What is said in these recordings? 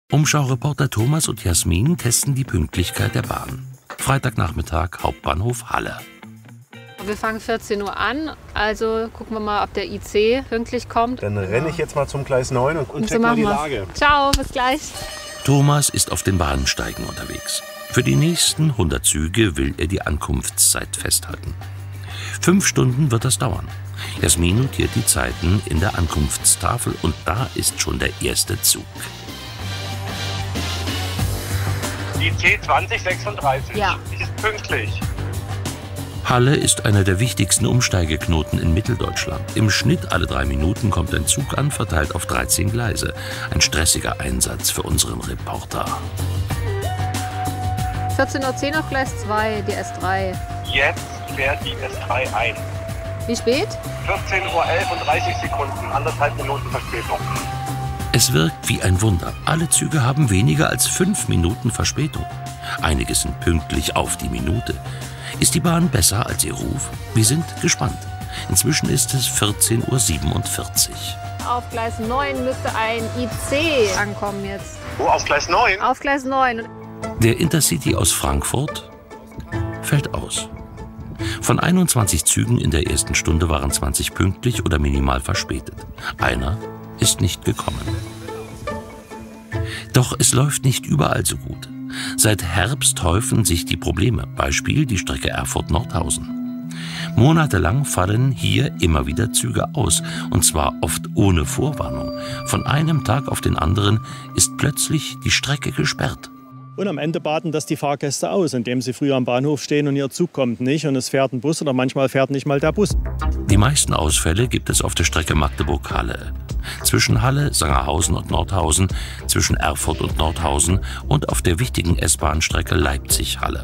Umschaureporter Thomas und Jasmin testen die Pünktlichkeit der Bahn. Freitagnachmittag, Hauptbahnhof Halle. Wir fangen 14 Uhr an, also gucken wir mal, ob der IC pünktlich kommt. Dann renne ich jetzt mal zum Gleis 9 und check mal die Lage. Ciao, bis gleich. Thomas ist auf den Bahnsteigen unterwegs. Für die nächsten 100 Züge will er die Ankunftszeit festhalten. 5 Stunden wird das dauern. Jasmin notiert die Zeiten in der Ankunftstafel und da ist schon der erste Zug. Die C2036 Ja. ist pünktlich. Halle ist einer der wichtigsten Umsteigeknoten in Mitteldeutschland. Im Schnitt alle 3 Minuten kommt ein Zug an, verteilt auf 13 Gleise. Ein stressiger Einsatz für unseren Reporter. 14:10 Uhr auf Gleis 2, die S3. Jetzt fährt die S3 ein. Wie spät? 14:11 und 30 Sekunden, 1,5 Minuten Verspätung. Es wirkt wie ein Wunder. Alle Züge haben weniger als 5 Minuten Verspätung. Einige sind pünktlich auf die Minute. Ist die Bahn besser als ihr Ruf? Wir sind gespannt. Inzwischen ist es 14:47 Uhr. Auf Gleis 9 müsste ein IC ankommen jetzt. Wo, auf Gleis 9? Auf Gleis 9. Der Intercity aus Frankfurt fällt aus. Von 21 Zügen in der ersten Stunde waren 20 pünktlich oder minimal verspätet. Einer ist nicht gekommen. Doch es läuft nicht überall so gut. Seit Herbst häufen sich die Probleme. Beispiel die Strecke Erfurt-Nordhausen. Monatelang fallen hier immer wieder Züge aus. Und zwar oft ohne Vorwarnung. Von einem Tag auf den anderen ist plötzlich die Strecke gesperrt. Und am Ende baden das die Fahrgäste aus, indem sie früh am Bahnhof stehen und ihr Zug kommt nicht und es fährt ein Bus oder manchmal fährt nicht mal der Bus. Die meisten Ausfälle gibt es auf der Strecke Magdeburg-Halle. Zwischen Halle, Sangerhausen und Nordhausen, zwischen Erfurt und Nordhausen und auf der wichtigen S-Bahn-Strecke Leipzig-Halle.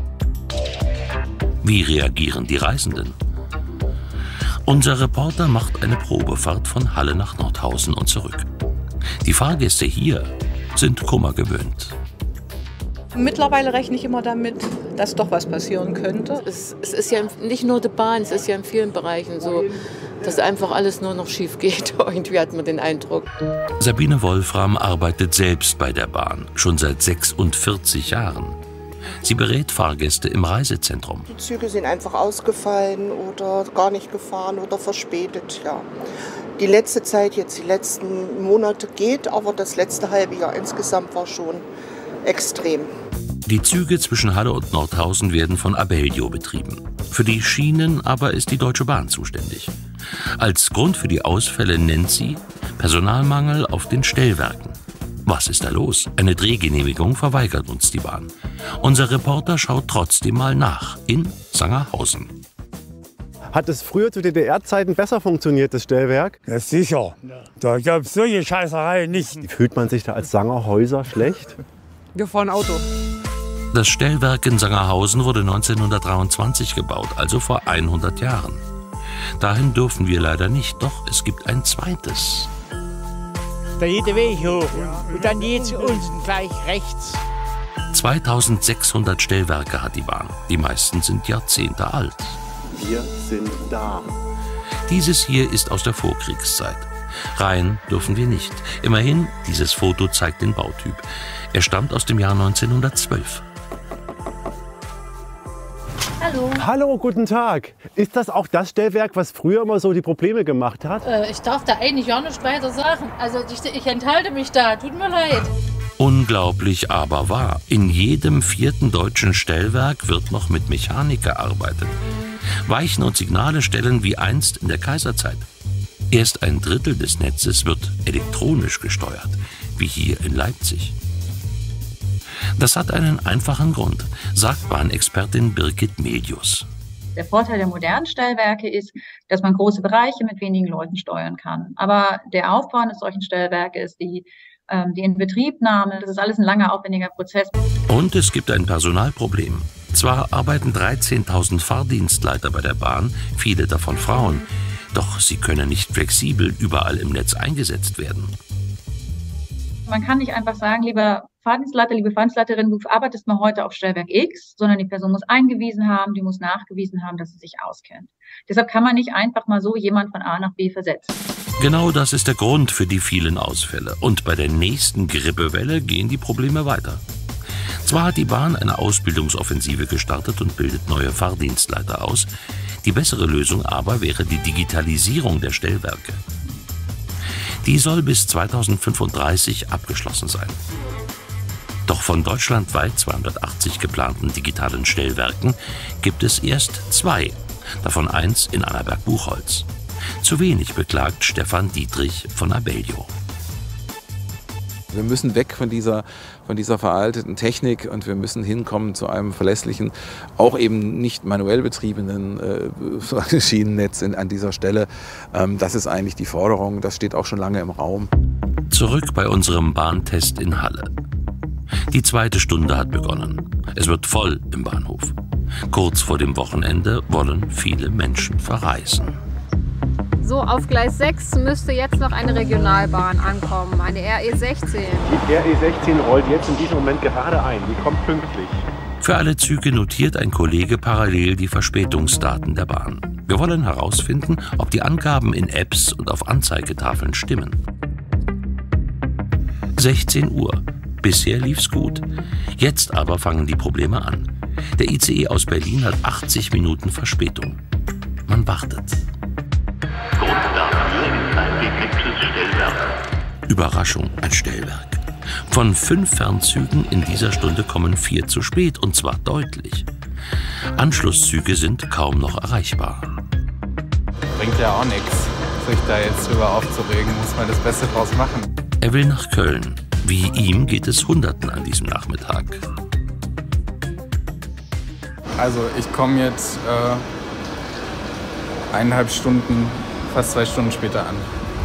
Wie reagieren die Reisenden? Unser Reporter macht eine Probefahrt von Halle nach Nordhausen und zurück. Die Fahrgäste hier sind Kummer gewöhnt. Mittlerweile rechne ich immer damit, dass doch was passieren könnte. Es ist ja nicht nur die Bahn, es ist ja in vielen Bereichen so, dass einfach alles nur noch schief geht. Irgendwie hat man den Eindruck. Sabine Wolfram arbeitet selbst bei der Bahn, schon seit 46 Jahren. Sie berät Fahrgäste im Reisezentrum. Die Züge sind einfach ausgefallen oder gar nicht gefahren oder verspätet. Ja. Die letzte Zeit, jetzt die letzten Monate geht, aber das letzte halbe Jahr insgesamt war schon extrem. Die Züge zwischen Halle und Nordhausen werden von Abellio betrieben. Für die Schienen aber ist die Deutsche Bahn zuständig. Als Grund für die Ausfälle nennt sie Personalmangel auf den Stellwerken. Was ist da los? Eine Drehgenehmigung verweigert uns die Bahn. Unser Reporter schaut trotzdem mal nach in Sangerhausen. Hat es früher zu DDR-Zeiten besser funktioniert, das Stellwerk? Ja, sicher. Da gab es solche Scheißereien nicht. Fühlt man sich da als Sangerhäuser schlecht? Wir fahren Auto. Das Stellwerk in Sangerhausen wurde 1923 gebaut, also vor 100 Jahren. Dahin dürfen wir leider nicht, doch es gibt ein zweites. Da geht der Weg hoch und dann geht's unten gleich rechts. 2600 Stellwerke hat die Bahn. Die meisten sind Jahrzehnte alt. Wir sind da. Dieses hier ist aus der Vorkriegszeit. Rein dürfen wir nicht. Immerhin, dieses Foto zeigt den Bautyp. Er stammt aus dem Jahr 1912. Hallo. Hallo, guten Tag. Ist das auch das Stellwerk, was früher immer so die Probleme gemacht hat? Ich darf da eigentlich auch nicht weiter sagen. Also ich enthalte mich da, tut mir leid. Unglaublich, aber wahr. In jedem 4. deutschen Stellwerk wird noch mit Mechanik gearbeitet. Weichen und Signale stellen wie einst in der Kaiserzeit. Erst ein Drittel des Netzes wird elektronisch gesteuert, wie hier in Leipzig. Das hat einen einfachen Grund, sagt Bahnexpertin Birgit Melius. Der Vorteil der modernen Stellwerke ist, dass man große Bereiche mit wenigen Leuten steuern kann. Aber der Aufbau eines solchen Stellwerkes, die Inbetriebnahme, das ist alles ein langer, aufwendiger Prozess. Und es gibt ein Personalproblem. Zwar arbeiten 13.000 Fahrdienstleiter bei der Bahn, viele davon Frauen, doch sie können nicht flexibel überall im Netz eingesetzt werden. Man kann nicht einfach sagen, lieber Fahrdienstleiter, liebe Fahrdienstleiterin, du arbeitest mal heute auf Stellwerk X, sondern die Person muss eingewiesen haben, die muss nachgewiesen haben, dass sie sich auskennt. Deshalb kann man nicht einfach mal so jemand von A nach B versetzen. Genau das ist der Grund für die vielen Ausfälle. Und bei der nächsten Grippewelle gehen die Probleme weiter. Zwar hat die Bahn eine Ausbildungsoffensive gestartet und bildet neue Fahrdienstleiter aus. Die bessere Lösung aber wäre die Digitalisierung der Stellwerke. Die soll bis 2035 abgeschlossen sein. Doch von deutschlandweit 280 geplanten digitalen Stellwerken gibt es erst 2, davon eins in Annaberg-Buchholz. Zu wenig, beklagt Stefan Dietrich von Abellio. Wir müssen weg von dieser veralteten Technik und wir müssen hinkommen zu einem verlässlichen, auch eben nicht manuell betriebenen Schienennetz an dieser Stelle. Das ist eigentlich die Forderung, das steht auch schon lange im Raum. Zurück bei unserem Bahntest in Halle. Die 2. Stunde hat begonnen. Es wird voll im Bahnhof. Kurz vor dem Wochenende wollen viele Menschen verreisen. So, auf Gleis 6 müsste jetzt noch eine Regionalbahn ankommen, eine RE16. Die RE16 rollt jetzt in diesem Moment gerade ein. Die kommt pünktlich. Für alle Züge notiert ein Kollege parallel die Verspätungsdaten der Bahn. Wir wollen herausfinden, ob die Angaben in Apps und auf Anzeigetafeln stimmen. 16 Uhr. Bisher lief's gut. Jetzt aber fangen die Probleme an. Der ICE aus Berlin hat 80 Minuten Verspätung. Man wartet. Grund dafür ist ein defektes Stellwerk. Überraschung, ein Stellwerk. Von 5 Fernzügen in dieser Stunde kommen 4 zu spät, und zwar deutlich. Anschlusszüge sind kaum noch erreichbar. Bringt ja auch nichts, sich da jetzt drüber aufzuregen, muss man das Beste draus machen. Er will nach Köln. Wie ihm geht es Hunderten an diesem Nachmittag. Also ich komme jetzt 1,5 Stunden, fast 2 Stunden später an.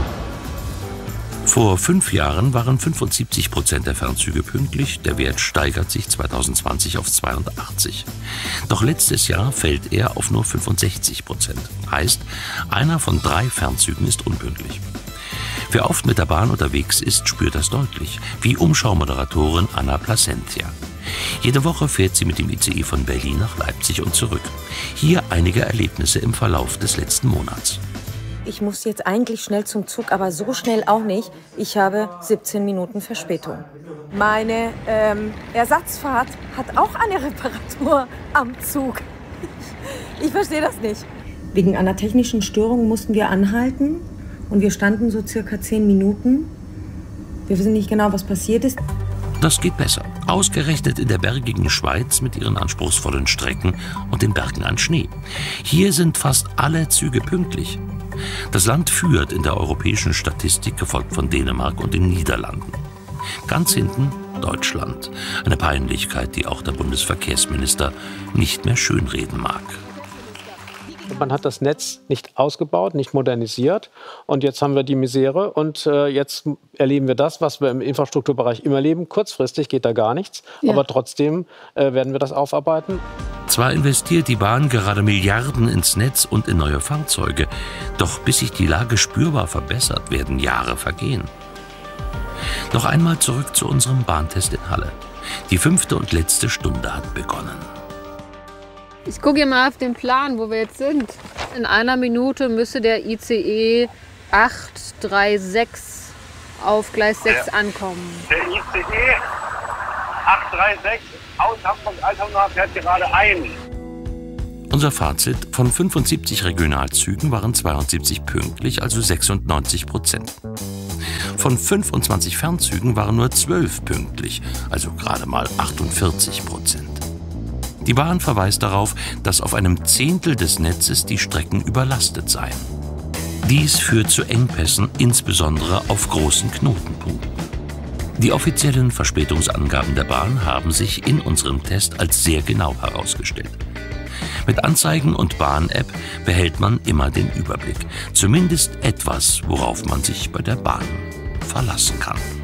Vor 5 Jahren waren 75% der Fernzüge pünktlich. Der Wert steigert sich 2020 auf 82. Doch letztes Jahr fällt er auf nur 65%. Heißt, einer von 3 Fernzügen ist unpünktlich. Wer oft mit der Bahn unterwegs ist, spürt das deutlich, wie Umschau-Moderatorin Anna Placentia. Jede Woche fährt sie mit dem ICE von Berlin nach Leipzig und zurück. Hier einige Erlebnisse im Verlauf des letzten Monats. Ich muss jetzt eigentlich schnell zum Zug, aber so schnell auch nicht. Ich habe 17 Minuten Verspätung. Meine Ersatzfahrt hat auch eine Reparatur am Zug. Ich verstehe das nicht. Wegen einer technischen Störung mussten wir anhalten. Und wir standen so circa 10 Minuten. Wir wissen nicht genau, was passiert ist. Das geht besser. Ausgerechnet in der bergigen Schweiz mit ihren anspruchsvollen Strecken und den Bergen an Schnee. Hier sind fast alle Züge pünktlich. Das Land führt in der europäischen Statistik, gefolgt von Dänemark und den Niederlanden. Ganz hinten Deutschland. Eine Peinlichkeit, die auch der Bundesverkehrsminister nicht mehr schönreden mag. Man hat das Netz nicht ausgebaut, nicht modernisiert. Und jetzt haben wir die Misere. Und jetzt erleben wir das, was wir im Infrastrukturbereich immer erleben. Kurzfristig geht da gar nichts. Ja. Aber trotzdem werden wir das aufarbeiten. Zwar investiert die Bahn gerade Milliarden ins Netz und in neue Fahrzeuge. Doch bis sich die Lage spürbar verbessert, werden Jahre vergehen. Noch einmal zurück zu unserem Bahntest in Halle. Die 5. und letzte Stunde hat begonnen. Ich gucke hier mal auf den Plan, wo wir jetzt sind. In einer Minute müsste der ICE 836 auf Gleis 6 ankommen. Der ICE 836 aus Hamburg-Altona fährt gerade ein. Unser Fazit: Von 75 Regionalzügen waren 72 pünktlich, also 96%. Von 25 Fernzügen waren nur 12 pünktlich, also gerade mal 48%. Die Bahn verweist darauf, dass auf einem Zehntel des Netzes die Strecken überlastet seien. Dies führt zu Engpässen, insbesondere auf großen Knotenpunkten. Die offiziellen Verspätungsangaben der Bahn haben sich in unserem Test als sehr genau herausgestellt. Mit Anzeigen und Bahn-App behält man immer den Überblick. Zumindest etwas, worauf man sich bei der Bahn verlassen kann.